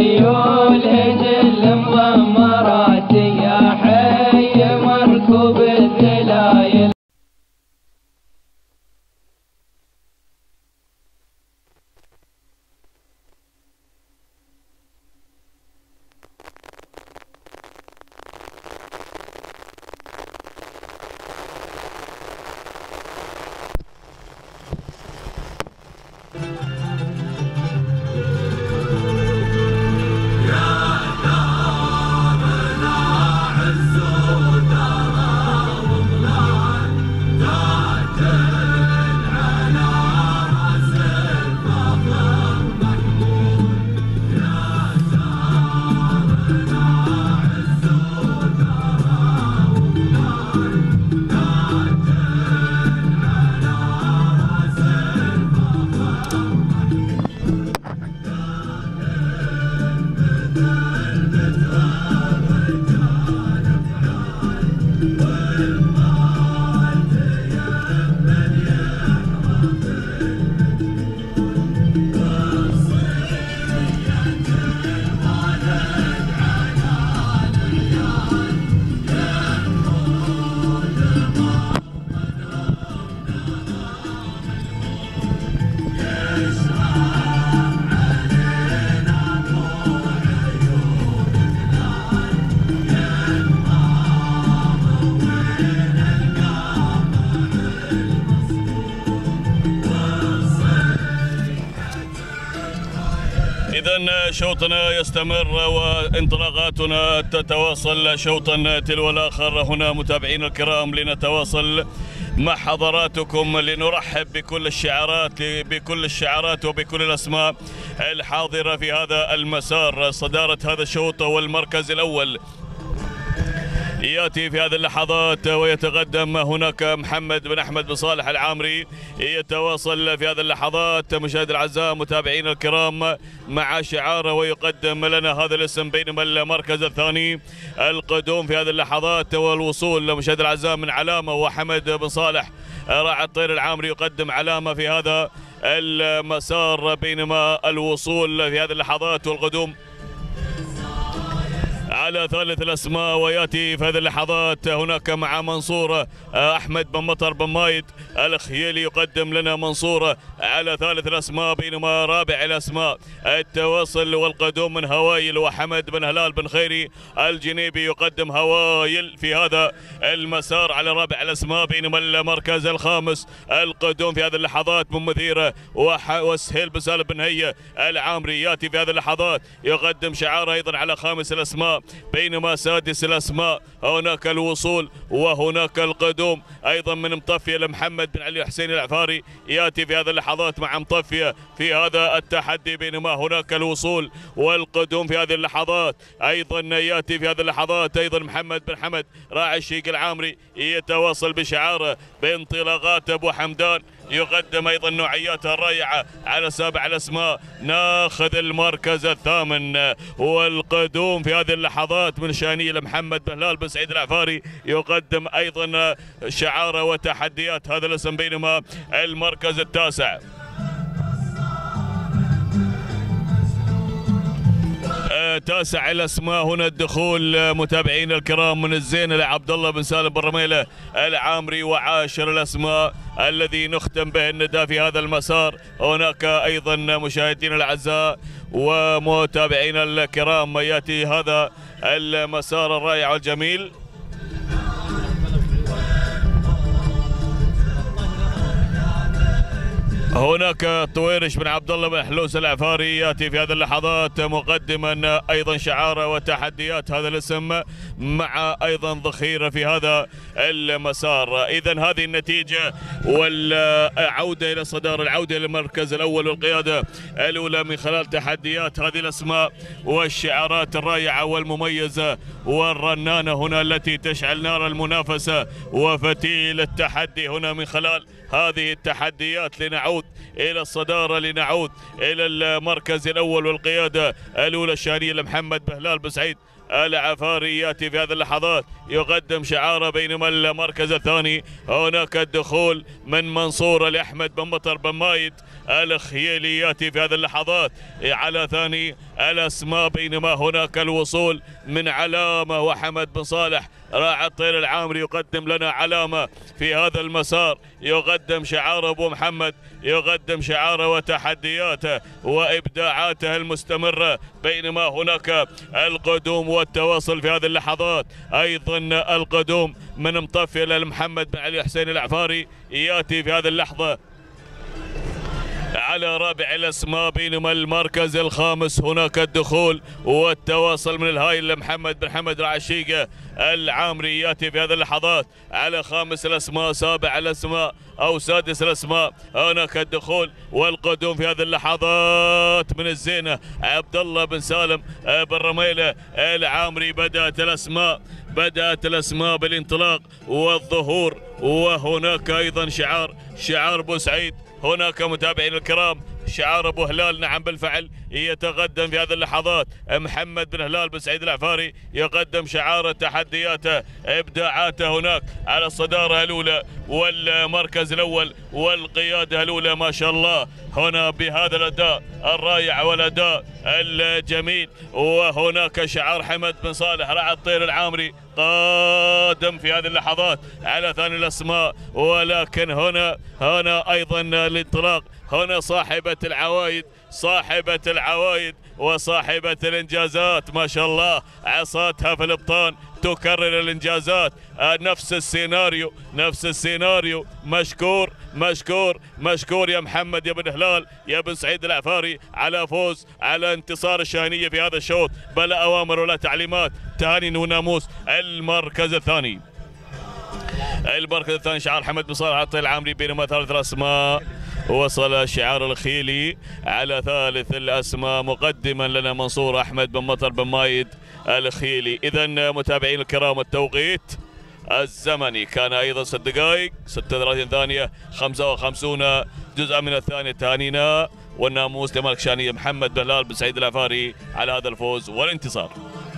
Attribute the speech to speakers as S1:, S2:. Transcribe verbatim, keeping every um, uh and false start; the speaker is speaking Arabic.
S1: خيول هجل مضمرات يا حي مركوب الذلايل.
S2: إذن شوطنا يستمر وانطلاقاتنا تتواصل شوطا تلو الآخر. هنا متابعينا الكرام لنتواصل مع حضراتكم لنرحب بكل الشعارات بكل الشعارات وبكل الأسماء الحاضرة في هذا المسار. صدارة هذا الشوط والمركز الأول ياتي في هذه اللحظات ويتقدم هناك محمد بن احمد بن صالح العامري. يتواصل في هذه اللحظات مشاهدي الاعزاء متابعينا الكرام مع شعاره ويقدم لنا هذا الاسم، بينما المركز الثاني القدوم في هذه اللحظات والوصول مشاهدي الاعزاء من علامه وحمد بن صالح راعي الطير العامري يقدم علامه في هذا المسار، بينما الوصول في هذه اللحظات والقدوم على ثالث الاسماء. وياتي في هذه اللحظات هناك مع منصور احمد بن مطر بن مايد الخيالي يقدم لنا منصور على ثالث الاسماء، بينما رابع الاسماء التواصل والقدوم من هوايل وحمد بن هلال بن خيري الجنيبي يقدم هوايل في هذا المسار على رابع الاسماء، بينما المركز الخامس القدوم في هذه اللحظات من مثيره وسهيل بن سالم بن هيه العامري ياتي في هذه اللحظات يقدم شعاره ايضا على خامس الاسماء، بينما سادس الاسماء هناك الوصول وهناك القدوم ايضا من مطفيه لمحمد بن علي حسين العفاري ياتي في هذه اللحظات مع مطفيه في هذا التحدي، بينما هناك الوصول والقدوم في هذه اللحظات ايضا ياتي في هذه اللحظات ايضا محمد بن حمد راعي الشيق العامري يتواصل بشعاره بانطلاقات ابو حمدان يقدم ايضا نوعياتها الرائعه على سابع الاسماء. ناخذ المركز الثامن والقدوم في هذه اللحظات من شانيل محمد بن هلال بن سعيد العفاري يقدم ايضا شعاره وتحديات هذا الاسم، بينما المركز التاسع تاسع الاسماء هنا الدخول متابعينا الكرام من الزين لعبد الله بن سالم بن رميله العامري، وعاشر الاسماء الذي نختم به النداء في هذا المسار. هناك ايضا مشاهدينا الاعزاء ومتابعينا الكرام ياتي هذا المسار الرائع والجميل. هناك طويرش بن عبد الله بن حلوس العفاري ياتي في هذه اللحظات مقدما ايضا شعاره وتحديات هذا الاسم مع ايضا ذخيره في هذا المسار. اذا هذه النتيجه والعوده الى الصداره، العوده الى المركز الاول والقياده الاولى من خلال تحديات هذه الاسماء والشعارات الرائعه والمميزه والرنانه هنا التي تشعل نار المنافسه وفتيل التحدي هنا من خلال هذه التحديات لنعود إلى الصدارة، لنعود إلى المركز الأول والقيادة الأولى الشانية لمحمد بن هلال بن سعيد العفاري ياتي في هذه اللحظات يقدم شعاره، بينما المركز الثاني هناك الدخول من منصورة لأحمد بن مطر بن مايد الخيلي ياتي في هذه اللحظات على ثاني الاسماء، بينما هناك الوصول من علامه وحمد بن صالح راعي الطير العامري يقدم لنا علامه في هذا المسار، يقدم شعار ابو محمد، يقدم شعاره وتحدياته وابداعاته المستمره، بينما هناك القدوم والتواصل في هذه اللحظات. ايضا القدوم من مطفي لمحمد بن علي حسين العفاري ياتي في هذه اللحظه على رابع الاسماء، بينما المركز الخامس هناك الدخول والتواصل من الهايل لمحمد بن حمد العشيقه العامري ياتي في هذه اللحظات على خامس الاسماء، سابع الاسماء او سادس الاسماء، هناك الدخول والقدوم في هذه اللحظات من الزينه عبد الله بن سالم بن رميله العامري. بدات الاسماء بدات الاسماء بالانطلاق والظهور، وهناك ايضا شعار شعار بوسعيد، هناك متابعين الكرام شعار ابو هلال نعم بالفعل يتقدم في هذه اللحظات. محمد بن هلال بن سعيد العفاري يقدم شعار تحدياته ابداعاته هناك على الصداره الاولى والمركز الاول والقياده الاولى ما شاء الله هنا بهذا الاداء الرائع والاداء الجميل. وهناك شعار حمد بن صالح راعي الطير العامري قادم في هذه اللحظات على ثاني الاسماء، ولكن هنا هنا ايضا الانطلاق، هنا صاحبة العوايد صاحبة العوايد وصاحبة الانجازات ما شاء الله، عصاتها في الابطان تكرر الانجازات، نفس السيناريو نفس السيناريو. مشكور مشكور مشكور يا محمد يا بن هلال يا بن سعيد العفاري على فوز على انتصار الشاهنيه في هذا الشوط، بلا اوامر ولا تعليمات، تهاني وناموس. المركز الثاني المركز الثاني شعار حمد بن صالح الطير العامري، بينما ثالث الاسماء وصل شعار الخيلي على ثالث الاسماء مقدما لنا منصور احمد بن مطر بن مايد الخيلي. اذا متابعين الكرام التوقيت الزمني كان ايضا ست دقائق ستة وثلاثين ثانيه خمسة وخمسين جزءا من الثانيه. تهانينا والناموس لملك شانيه محمد بن هلال بن سعيد العفاري على هذا الفوز والانتصار.